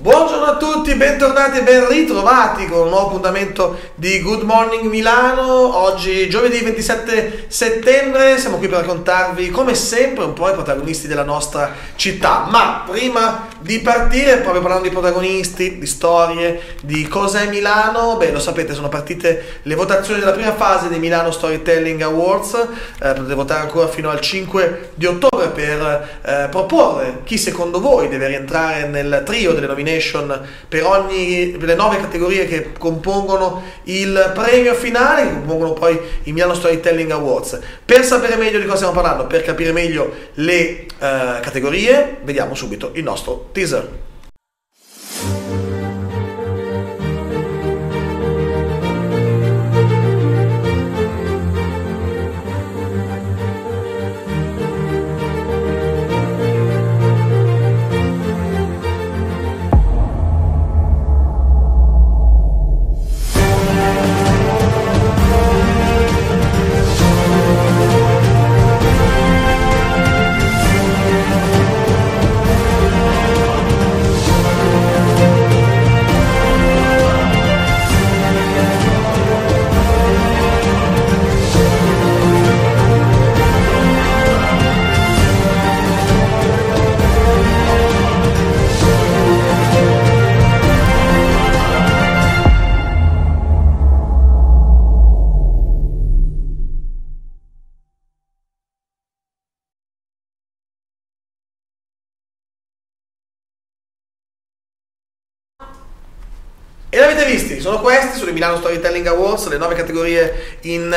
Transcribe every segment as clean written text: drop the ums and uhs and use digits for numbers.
Buongiorno a tutti, bentornati e ben ritrovati con un nuovo appuntamento di Good Morning Milano. Oggi giovedì 27 settembre, siamo qui per raccontarvi come sempre un po' i protagonisti della nostra città. Ma prima di partire, proprio parlando di protagonisti, di storie, di cos'è Milano, beh, lo sapete, sono partite le votazioni della prima fase dei Milano Storytelling Awards. Potete votare ancora fino al 5 di ottobre per proporre chi secondo voi deve rientrare nel trio delle nomination per le 9 categorie che compongono il premio finale, che compongono poi i Milano Storytelling Awards. Per sapere meglio di cosa stiamo parlando, per capire meglio le categorie, vediamo subito il nostro teaser. E l'avete visti, sono questi, sono i Milano Storytelling Awards, le 9 categorie in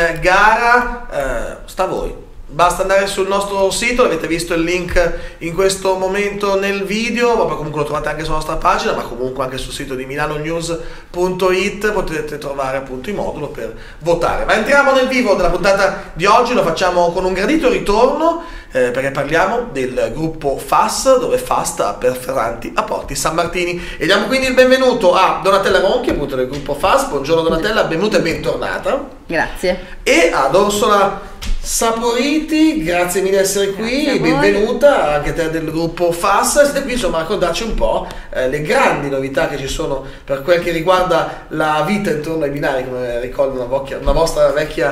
gara, sta a voi. Basta andare sul nostro sito, avete visto il link in questo momento nel video, ma comunque lo trovate anche sulla nostra pagina, ma comunque anche sul sito di milanonews.it potete trovare appunto il modulo per votare. Ma entriamo nel vivo della puntata di oggi, lo facciamo con un gradito ritorno, perché parliamo del gruppo FAS, dove FAS sta per Ferranti a Porti San Martini. E diamo quindi il benvenuto a Donatella Ronchi, appunto del gruppo FAS. Buongiorno Donatella, benvenuta e bentornata. Grazie. E ad Orsola Saporiti, grazie mille di essere qui, benvenuta anche te del gruppo FAS. Siete qui insomma a raccontarci un po' le grandi novità che ci sono per quel che riguarda la vita intorno ai binari, come ricordo una vostra vecchia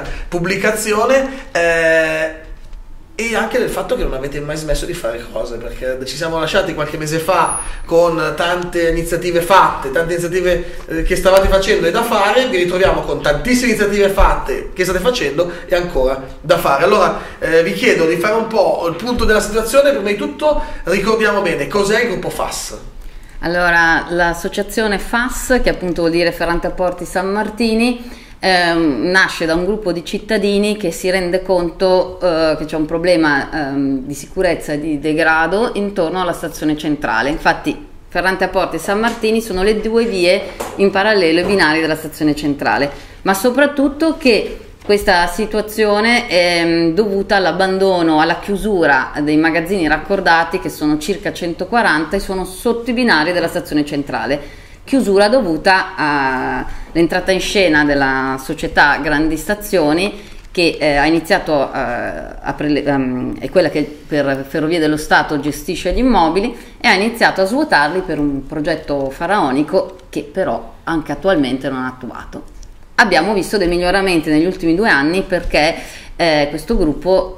pubblicazione, e anche del fatto che non avete mai smesso di fare cose, perché ci siamo lasciati qualche mese fa con tante iniziative fatte, tante iniziative che stavate facendo e da fare. Vi ritroviamo con tantissime iniziative fatte che state facendo e ancora da fare. Allora vi chiedo di fare un po' il punto della situazione. Prima di tutto ricordiamo bene cos'è il gruppo FAS. Allora, l'associazione FAS, che appunto vuol dire Ferrante a Porti San Martini, nasce da un gruppo di cittadini che si rende conto che c'è un problema di sicurezza e di degrado intorno alla stazione centrale. Infatti Ferrante a Porti e San Martini sono le due vie in parallelo ai binari della stazione centrale, ma soprattutto che questa situazione è dovuta all'abbandono, alla chiusura dei magazzini raccordati, che sono circa 140 e sono sotto i binari della stazione centrale. Chiusura dovuta all'entrata in scena della società Grandi Stazioni, che ha iniziato è quella che per Ferrovie dello Stato gestisce gli immobili, e ha iniziato a svuotarli per un progetto faraonico che però anche attualmente non ha attuato. Abbiamo visto dei miglioramenti negli ultimi 2 anni perché questo gruppo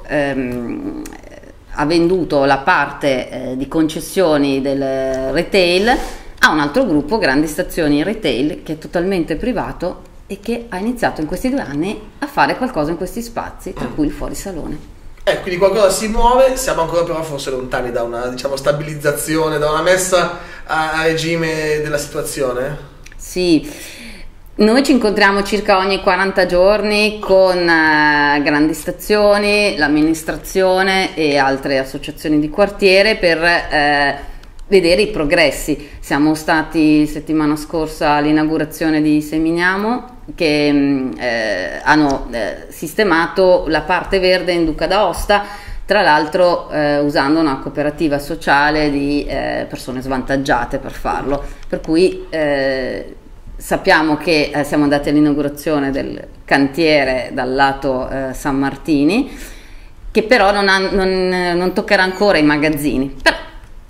ha venduto la parte di concessioni del retail a un altro gruppo, Grandi Stazioni Retail, che è totalmente privato e che ha iniziato in questi 2 anni a fare qualcosa in questi spazi, tra cui il fuorisalone. Quindi qualcosa si muove, siamo ancora però forse lontani da una, diciamo, stabilizzazione, da una messa a regime della situazione? Sì, noi ci incontriamo circa ogni 40 giorni con Grandi Stazioni, l'amministrazione e altre associazioni di quartiere per vedere i progressi. Siamo stati settimana scorsa all'inaugurazione di Semignamo, che hanno sistemato la parte verde in Duca d'Aosta, tra l'altro usando una cooperativa sociale di persone svantaggiate per farlo, per cui sappiamo che siamo andati all'inaugurazione del cantiere dal lato San Martini, che però non toccherà ancora i magazzini. Però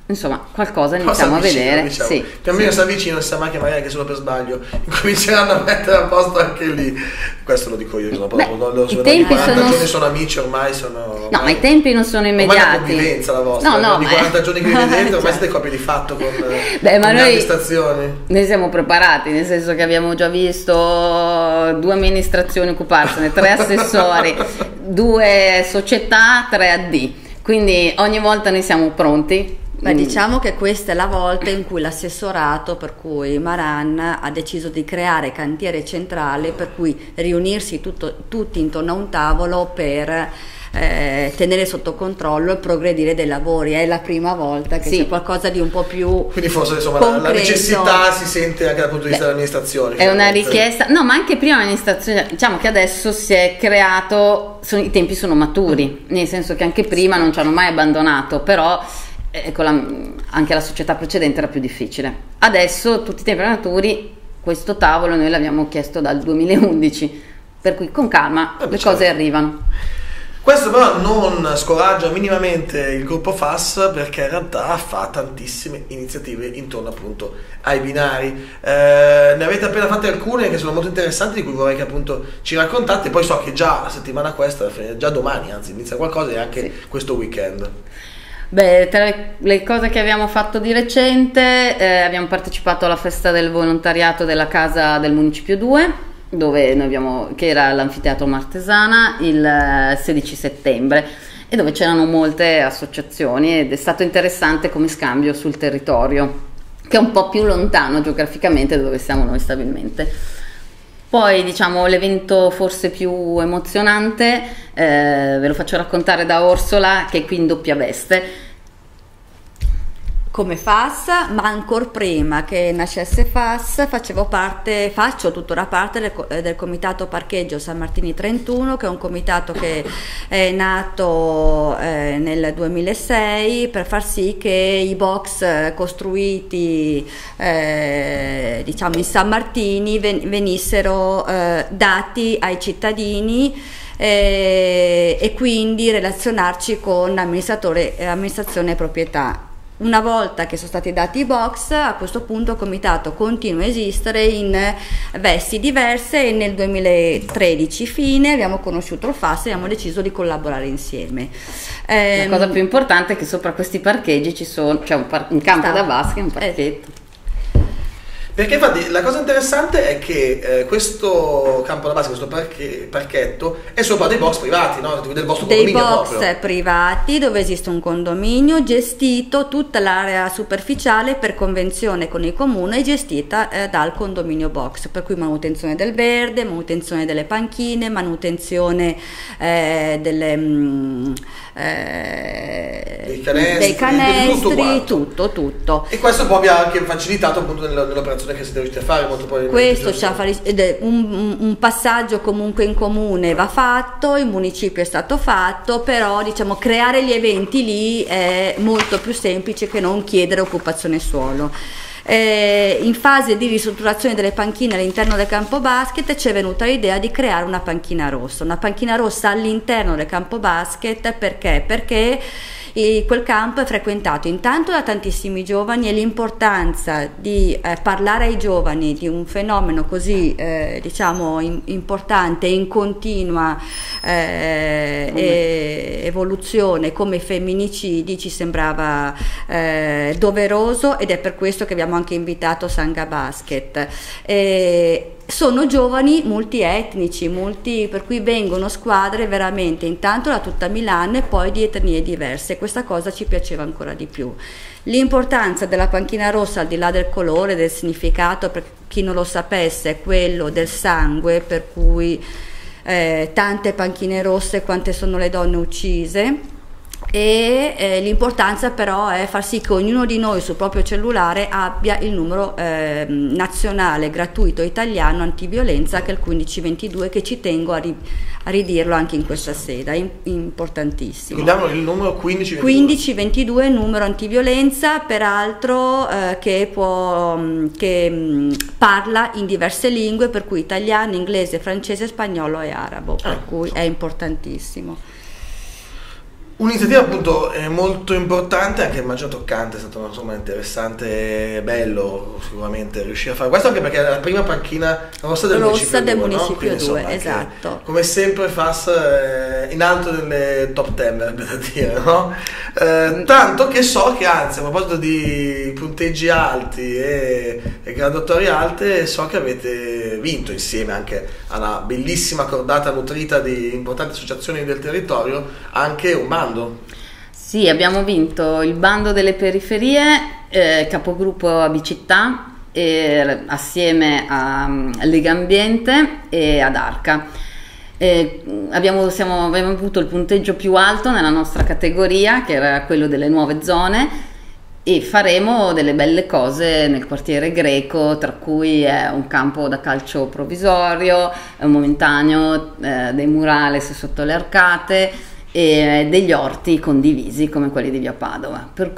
insomma qualcosa iniziamo a vedere, diciamo. sì, pian piano si avvicina, si sa mai che magari anche solo per sbaglio incominceranno a mettere a posto anche lì. Questo lo dico io, che i tempi 40 giorni sono amici, ormai sono... No, ma i tempi non sono immediati. Ormai è una convivenza la vostra, no, di 40 giorni che vi vedete, ormai cioè, siete coppie di fatto con ma le noi amministrazioni. ne siamo preparati, nel senso che abbiamo già visto 2 amministrazioni occuparsene, 3 assessori, 2 società, 3 AD, quindi ogni volta noi siamo pronti. Beh, diciamo che questa è la volta in cui l'assessorato, per cui Maran, ha deciso di creare cantiere centrale, per cui riunirsi tutti intorno a un tavolo per tenere sotto controllo il progredire dei lavori. È la prima volta che c'è qualcosa di un po' più quindi forse insomma concreto. La necessità si sente anche dal punto di vista dell'amministrazione. È una richiesta, no, ma anche prima l'amministrazione, diciamo che adesso si è creato, i tempi sono maturi, nel senso che anche prima non ci hanno mai abbandonato, però anche la società precedente era più difficile. Adesso tutti i tempi maturi, questo tavolo noi l'abbiamo chiesto dal 2011, per cui con calma le cose arrivano. Questo però non scoraggia minimamente il gruppo FAS, perché in realtà fa tantissime iniziative intorno appunto ai binari. Ne avete appena fatte alcune che sono molto interessanti, di cui vorrei che appunto ci raccontate. Poi so che già la settimana questa, già domani anzi, inizia qualcosa, e anche questo weekend. Beh, tra le cose che abbiamo fatto di recente, abbiamo partecipato alla festa del volontariato della Casa del Municipio 2, che era l'Anfiteatro Martesana, il 16 settembre, e dove c'erano molte associazioni, ed è stato interessante come scambio sul territorio, che è un po' più lontano geograficamente da dove siamo noi stabilmente. Poi diciamo l'evento forse più emozionante, ve lo faccio raccontare da Orsola, che è qui in doppia veste. Come FAS, ma ancora prima che nascesse FAS faccio tuttora parte del comitato parcheggio San Martini 31, che è un comitato che è nato nel 2006 per far sì che i box costruiti diciamo in San Martini venissero dati ai cittadini, e quindi relazionarci con amministrazione e proprietà. Una volta che sono stati dati i box, a questo punto il comitato continua a esistere in vesti diverse, e nel 2013 fine abbiamo conosciuto il FAS e abbiamo deciso di collaborare insieme. La cosa più importante è che sopra questi parcheggi c'è un campo da basket e un parchetto. Perché infatti la cosa interessante è che questo campo da basket, questo parchetto, è sopra dei box privati, no? Del vostro condominio proprio. Dei box privati, dove esiste un condominio gestito, tutta l'area superficiale per convenzione con il comune è gestita dal condominio box, per cui manutenzione del verde, manutenzione delle panchine, manutenzione dei canestri, tutto. E questo poi vi ha anche facilitato appunto nell'operazione che siete riusciti a fare molto questo un passaggio comunque in comune va fatto, il municipio è stato fatto, però diciamo creare gli eventi lì è molto più semplice che non chiedere occupazione suolo. In fase di ristrutturazione delle panchine all'interno del campo basket ci è venuta l'idea di creare una panchina rossa all'interno del campo basket. Perché quel campo è frequentato intanto da tantissimi giovani, e l'importanza di parlare ai giovani di un fenomeno così diciamo importante e in continua evoluzione come i femminicidi ci sembrava doveroso, ed è per questo che abbiamo anche invitato Sangha Basket. Sono giovani multietnici, per cui vengono squadre veramente intanto da tutta Milano e poi di etnie diverse. Questa cosa ci piaceva ancora di più. L'importanza della panchina rossa, al di là del colore, del significato, per chi non lo sapesse, è quello del sangue, per cui tante panchine rosse quante sono le donne uccise. E l'importanza però è far sì che ognuno di noi sul proprio cellulare abbia il numero nazionale gratuito italiano antiviolenza, che è il 1522, che ci tengo a ridirlo anche in questa sede, è importantissimo. Ricordiamo il numero 1522, numero antiviolenza, peraltro che parla in diverse lingue, per cui italiano, inglese, francese, spagnolo e arabo, per cui è importantissimo. Un'iniziativa appunto molto importante, anche immagino toccante, è stato insomma interessante, bello sicuramente riuscire a fare questo, anche perché è la prima panchina rossa del Municipio 2, Municipio no? Quindi, 2, insomma, esatto. Come sempre FAS in alto nelle top 10, per dire, no? Tanto che so che anzi, a proposito di punteggi alti e graduatorie alte, so che avete vinto insieme anche a una bellissima cordata nutrita di importanti associazioni del territorio anche un bando. Sì, abbiamo vinto il bando delle periferie, capogruppo Abicittà, assieme a Lega Ambiente e ad Arca. Abbiamo avuto il punteggio più alto nella nostra categoria, che era quello delle nuove zone, e faremo delle belle cose nel quartiere greco, tra cui un campo da calcio provvisorio, un momentaneo, dei murales sotto le arcate e degli orti condivisi come quelli di via Padova, per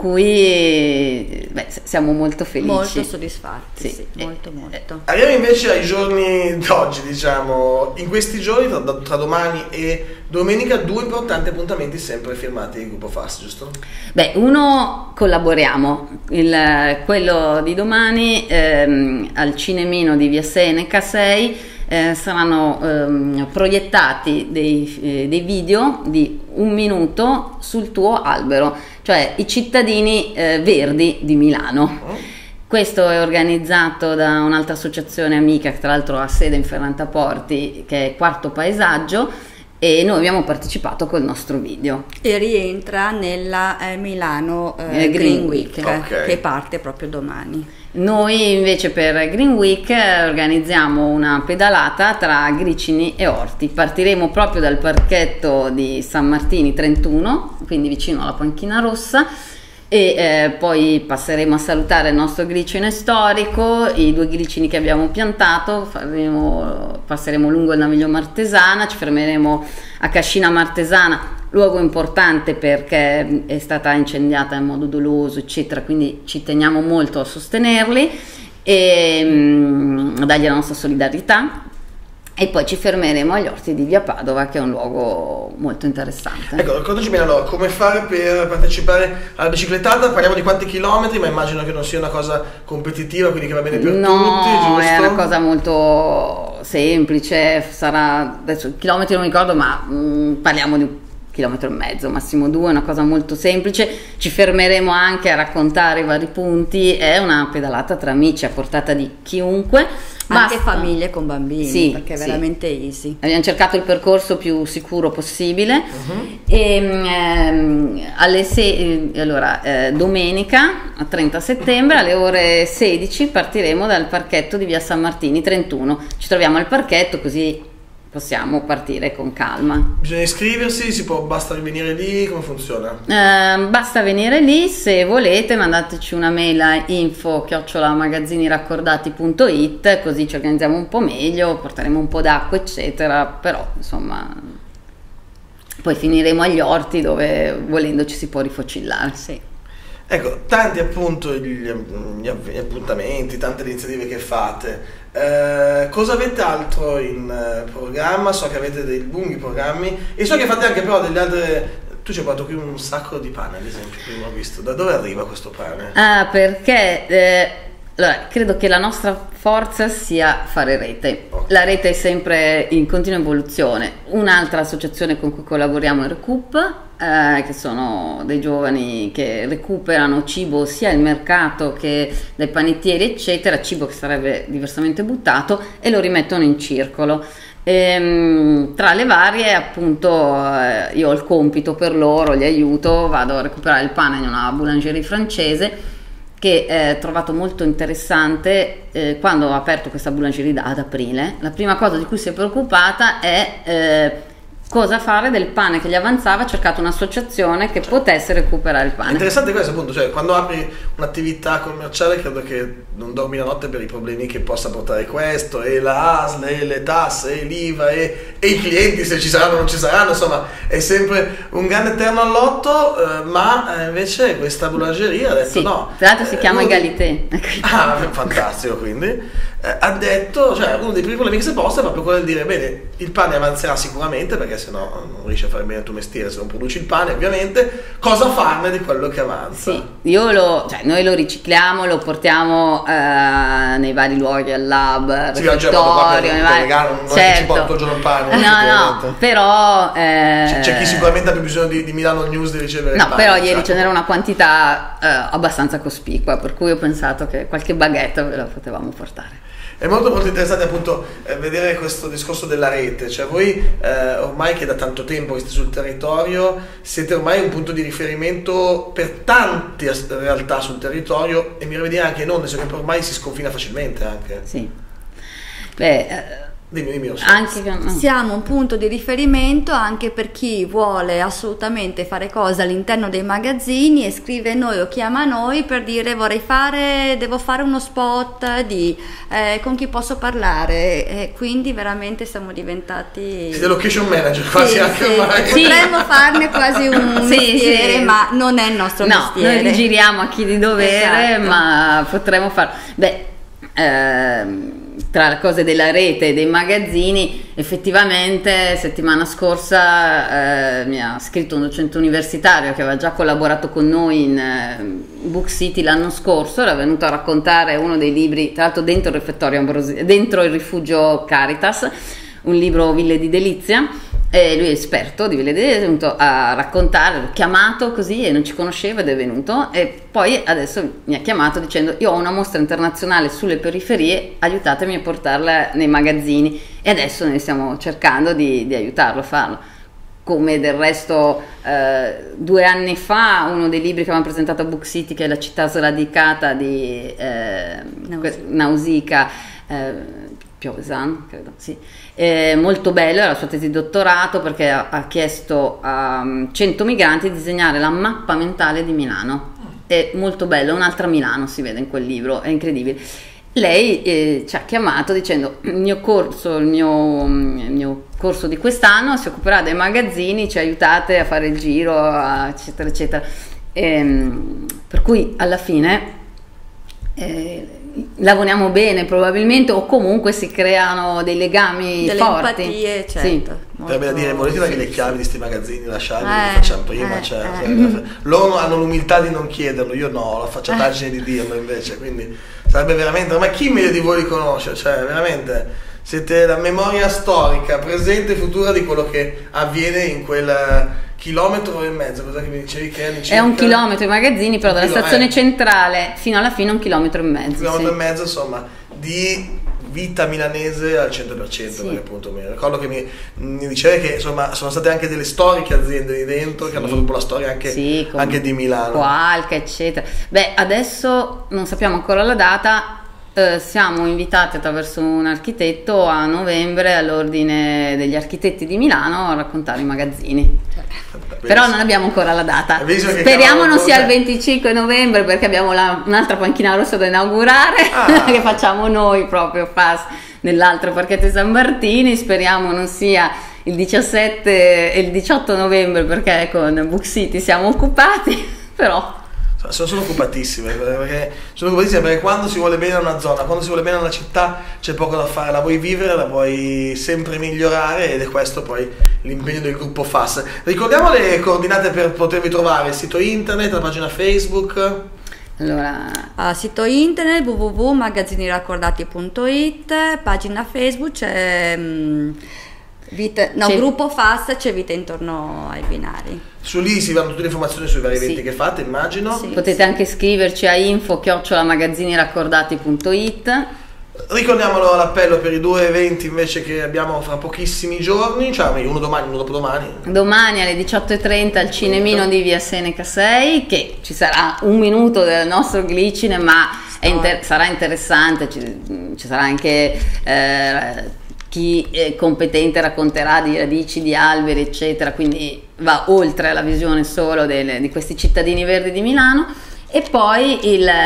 cui siamo molto felici, molto soddisfatti, sì, molto. Arriviamo invece ai giorni d'oggi, diciamo, in questi giorni tra domani e domenica 2 importanti appuntamenti sempre firmati il gruppo FAS, giusto? Uno, collaboriamo, quello di domani al Cinemino di via Seneca 6 saranno proiettati dei video di 1 minuto sul tuo albero, cioè i cittadini verdi di Milano. Questo è organizzato da un'altra associazione amica che tra l'altro ha sede in Ferrantaporti, che è Quarto Paesaggio, e noi abbiamo partecipato col nostro video. E rientra nella Milano Green Week, che parte proprio domani. Noi invece per Green Week organizziamo una pedalata tra Gricini e Orti. Partiremo proprio dal parchetto di San Martini 31, quindi vicino alla panchina rossa, e poi passeremo a salutare il nostro gricine storico, i 2 gricini che abbiamo piantato, passeremo lungo il Naviglio Martesana, ci fermeremo a Cascina Martesana, luogo importante perché è stata incendiata in modo doloso, eccetera, quindi ci teniamo molto a sostenerli e a dargli la nostra solidarietà. E poi ci fermeremo agli orti di via Padova, che è un luogo molto interessante. Ecco, raccontaci bene allora come fare per partecipare alla biciclettata. Parliamo di quanti chilometri, ma immagino che non sia una cosa competitiva, quindi che va bene per tutti, giusto? No, è una cosa molto semplice, sarà, adesso chilometri non mi ricordo, ma parliamo di 1,5 chilometri, massimo 2, una cosa molto semplice. Ci fermeremo anche a raccontare i vari punti, è una pedalata tra amici a portata di chiunque. Anche famiglie con bambini, sì, perché è veramente easy. Abbiamo cercato il percorso più sicuro possibile. E allora, domenica 30 settembre alle ore 16 partiremo dal parchetto di via San Martini 31. Ci troviamo al parchetto, così possiamo partire con calma. Bisogna iscriversi, basta venire lì, come funziona? Basta venire lì, se volete mandateci una mail a info@magaziniraccordati.it, così ci organizziamo un po' meglio, porteremo un po' d'acqua eccetera, però insomma poi finiremo agli orti dove volendo ci si può rifocillare. Sì. Ecco, tanti appunto gli appuntamenti, tante le iniziative che fate. Cosa avete altro in programma? So che avete dei lunghi programmi e so che fate anche però delle altre. Tu ci hai portato qui un sacco di pane, ad esempio, prima ho visto. Da dove arriva questo pane? Perché allora, credo che la nostra forza sia fare rete. La rete è sempre in continua evoluzione. Un'altra associazione con cui collaboriamo è Recoup, che sono dei giovani che recuperano cibo sia al mercato che dai panettieri eccetera, cibo che sarebbe diversamente buttato, e lo rimettono in circolo. Tra le varie appunto io ho il compito per loro, li aiuto, vado a recuperare il pane in una boulangerie francese che ho trovato molto interessante. Quando ho aperto questa boulangerie ad aprile, la prima cosa di cui si è preoccupata è cosa fare del pane che gli avanzava. Ha cercato un'associazione che potesse recuperare il pane. Interessante questo appunto, cioè quando apri un'attività commerciale credo che non dormi la notte per i problemi che possa portare questo, e la ASL, e le tasse, e l'IVA, e i clienti se ci saranno o non ci saranno, insomma è sempre un grande eterno all'otto, ma invece questa boulangerie ha detto sì, no. tra l'altro si chiama Egalité. Ah, fantastico, quindi ha detto, cioè uno dei primi problemi che si è posto è proprio quello di dire, bene, il pane avanzerà sicuramente, perché sennò non riesci a fare bene il tuo mestiere se non produci il pane, ovviamente, cosa farne di quello che avanza? Sì, noi lo ricicliamo, lo portiamo nei vari luoghi, al lab, al refettorio, non è che ci porto il giorno il pane. No, però c'è chi sicuramente ha più bisogno di Milano News di ricevere il pane. Però ieri ce n'era una quantità abbastanza cospicua, per cui ho pensato che qualche baguette ve la potevamo portare. È molto molto interessante appunto vedere questo discorso della rete, cioè voi ormai che da tanto tempo che siete sul territorio siete ormai un punto di riferimento per tante realtà sul territorio, e mi viene a dire anche non, che ormai si sconfina facilmente anche. Sì. Dimmi. Siamo un punto di riferimento anche per chi vuole assolutamente fare cose all'interno dei magazzini e scrive noi o chiama noi per dire devo fare uno spot con chi posso parlare, e quindi veramente siamo diventati... Siete location manager quasi anche ormai. Potremmo farne quasi un mestiere, ma non è il nostro mestiere. Noi rigiriamo a chi di dovere, esatto. Ma potremmo farlo. Tra le cose della rete e dei magazzini, effettivamente settimana scorsa mi ha scritto un docente universitario che aveva già collaborato con noi in Book City l'anno scorso, era venuto a raccontare uno dei libri, tra l'altro dentro il refettorio dentro il rifugio Caritas, un libro Ville di Delizia, e lui è esperto di Ville di Delizia, è venuto a raccontare, l'ho chiamato così e non ci conosceva ed è venuto, e poi adesso mi ha chiamato dicendo io ho una mostra internazionale sulle periferie, aiutatemi a portarla nei magazzini, e adesso noi stiamo cercando di aiutarlo a farlo. Come del resto 2 anni fa uno dei libri che avevamo presentato a Book City, che è La città sradicata di Nausicaa Piovesan, credo, sì. Molto bello, era la sua tesi di dottorato, perché ha chiesto a 100 migranti di disegnare la mappa mentale di Milano. È molto bello, un'altra Milano si vede in quel libro, è incredibile. Lei ci ha chiamato dicendo il mio corso di quest'anno si occuperà dei magazzini, ci aiutate a fare il giro, eccetera eccetera, per cui alla fine lavoriamo bene probabilmente, o comunque si creano dei legami delle forti. Empatie, certo. Sì. Sarebbe da dire, volete dare le chiavi di questi magazzini, lasciarli, li facciamo prima, loro hanno l'umiltà di non chiederlo, io no, ho la facciataggine di dirlo invece, quindi sarebbe veramente, ma chi meglio di voi li conosce, cioè veramente siete la memoria storica, presente e futura di quello che avviene in quel chilometro e mezzo, cosa che mi dicevi che è un chilometro i magazzini, però dalla stazione centrale fino alla fine 1,5 chilometri. 1,5 chilometri, insomma, di vita milanese al 100%, sì. Perché appunto mi ricordo che mi dicevi che insomma sono state anche delle storiche aziende lì dentro, sì, che hanno fatto un po' la storia anche, anche di Milano, Qualche eccetera. Adesso non sappiamo ancora la data. Siamo invitati attraverso un architetto a novembre all'ordine degli architetti di Milano a raccontare i magazzini. Però non abbiamo ancora la data. Speriamo non sia il 25 novembre, perché abbiamo un'altra panchina rossa da inaugurare che facciamo noi proprio nell'altro parchetto di San Martini. Speriamo non sia il 17 e il 18 novembre, perché con Book City siamo occupati, però sono occupatissime perché quando si vuole bene a una zona, quando si vuole bene a una città, c'è poco da fare, la vuoi vivere, la vuoi sempre migliorare, ed è questo poi l'impegno del gruppo FAS. Ricordiamo le coordinate per potervi trovare: il sito internet, la pagina Facebook. Allora, sito internet www.magazzinilaccordati.it, pagina Facebook, c'è gruppo FAS, c'è Vita intorno ai binari. Su lì si vanno tutte le informazioni sui vari eventi che fate, immagino. Potete anche scriverci a info@magazzinilaccordati.it. Ricordiamolo l'appello per i 2 eventi invece che abbiamo fra pochissimi giorni, cioè uno domani, uno dopodomani. Domani alle 18:30 al Cinemino di via Seneca 6, che ci sarà 1 minuto del nostro glicine, ma sarà interessante, ci sarà anche chi è competente racconterà di radici, di alberi, eccetera, quindi va oltre alla visione solo di questi cittadini verdi di Milano. E poi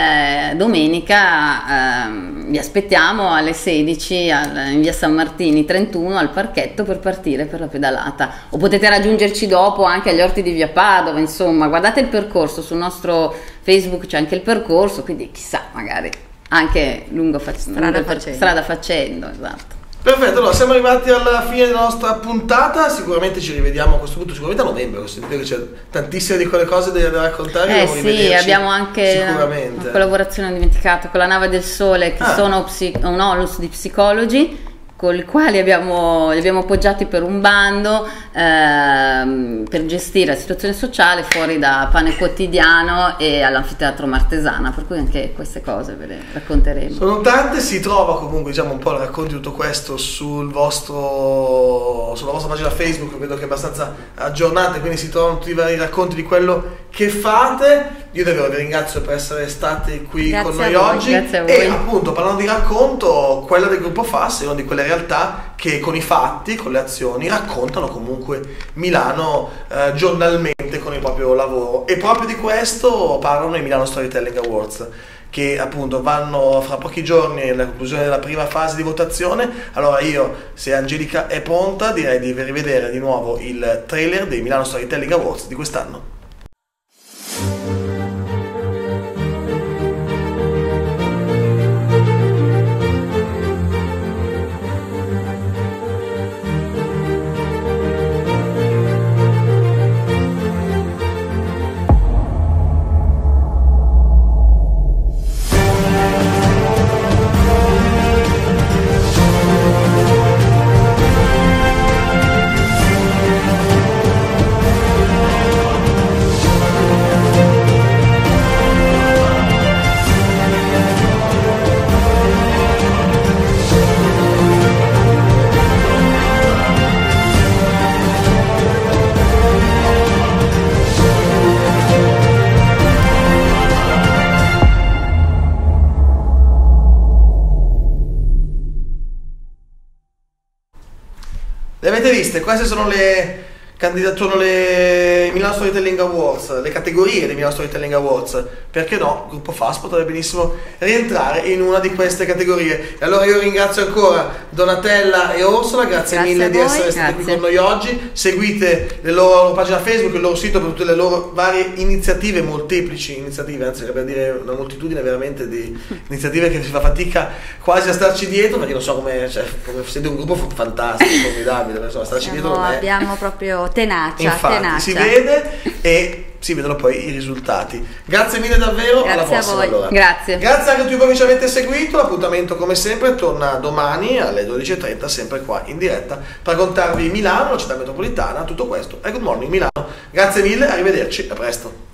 domenica vi aspettiamo alle 16 in via San Martini 31 al parchetto per partire per la pedalata, o potete raggiungerci dopo anche agli orti di via Padova. Insomma, guardate il percorso sul nostro Facebook, c'è anche il percorso, quindi chissà, magari anche strada facendo, esatto. Perfetto, allora siamo arrivati alla fine della nostra puntata, sicuramente ci rivediamo a questo punto, sicuramente a novembre, ho sentito che c'è tantissime di quelle cose da raccontare. Sì, abbiamo anche una collaborazione dimenticata con la Nave del Sole, che sono un onlus di psicologi, con i quali li abbiamo appoggiati per un bando per gestire la situazione sociale fuori da Pane Quotidiano e all'Anfiteatro Martesana, per cui anche queste cose ve le racconteremo. Sono tante, si trova comunque diciamo un po' il racconto di tutto questo sulla vostra pagina Facebook, vedo che è abbastanza aggiornata, quindi si trovano tutti i vari racconti di quello che fate. Io davvero vi ringrazio per essere stati qui con noi oggi. Grazie a voi. E appunto, parlando di racconto, quella del gruppo FAS è una di quelle realtà che con i fatti, con le azioni, raccontano comunque Milano giornalmente con il proprio lavoro, e proprio di questo parlano i Milano Storytelling Awards, che appunto vanno fra pochi giorni alla conclusione della prima fase di votazione. Allora io, se Angelica è pronta, direi di rivedere di nuovo il trailer dei Milano Storytelling Awards di quest'anno. Le avete viste? Queste sono le candidature, i Milano Storytelling Awards, le categorie dei Milano Storytelling Awards. Perché no? Il gruppo FAS potrebbe benissimo rientrare in una di queste categorie. E allora io ringrazio ancora Donatella e Orsola, grazie mille di essere stati qui con noi oggi. Seguite le loro pagina Facebook, il loro sito per tutte le loro varie iniziative, molteplici iniziative, anzi per dire una moltitudine veramente di iniziative che si fa fatica quasi a starci dietro, perché non so come siete un gruppo fantastico, formidabile, insomma, starci dietro non è. Abbiamo proprio tenacia. Infatti, si vede e si vedono poi i risultati. Grazie mille davvero, alla prossima allora. Grazie anche a tutti voi che ci avete seguito. L'appuntamento come sempre torna domani alle 12:30, sempre qua in diretta, per raccontarvi Milano, la città metropolitana, tutto questo è Good Morning Milano. Grazie mille, arrivederci, a presto.